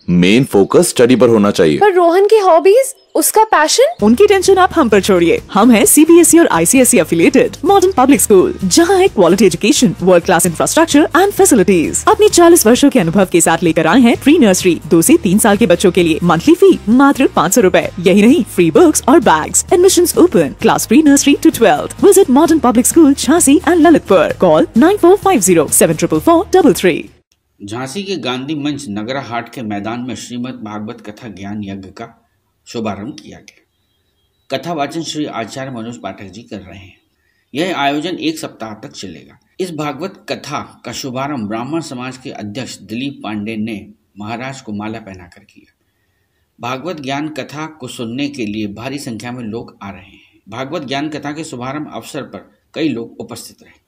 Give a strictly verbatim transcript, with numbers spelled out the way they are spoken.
Main focus study पर होना चाहिए। पर रोहन की हॉबीज, उसका पैशन? उनकी टेंशन आप हम पर छोड़िए। हम हैं सीबीएसई और ICSE affiliated Modern Public School, जहां है quality education, world class infrastructure and facilities. अपनी चालीस वर्षों के अनुभव के साथ लेकर आए हैं प्री नर्सरी दो से तीन साल के बच्चों के लिए मंथली फी मात्र पाँच सौ रूपए। यही नहीं, फ्री बुक्स और bags. Admissions open, class pre nursery to twelfth. Visit Modern Public School, Jhansi and Lalitpur. Call nine four five zero seven triple four double three. Jhansi के गांधी मंच नगरा हाट के मैदान में श्रीमद् भागवत कथा ज्ञान यज्ञ का शुभारंभ किया गया। कथा वाचन श्री आचार्य मनोज पाठक जी कर रहे हैं। यह आयोजन एक सप्ताह तक चलेगा। इस भागवत कथा का शुभारंभ ब्राह्मण समाज के अध्यक्ष दिलीप पांडे ने महाराज को माला पहनाकर किया। भागवत ज्ञान कथा को सुनने के लिए भारी संख्या में लोग आ रहे हैं। भागवत ज्ञान कथा के शुभारंभ अवसर पर कई लोग उपस्थित रहे।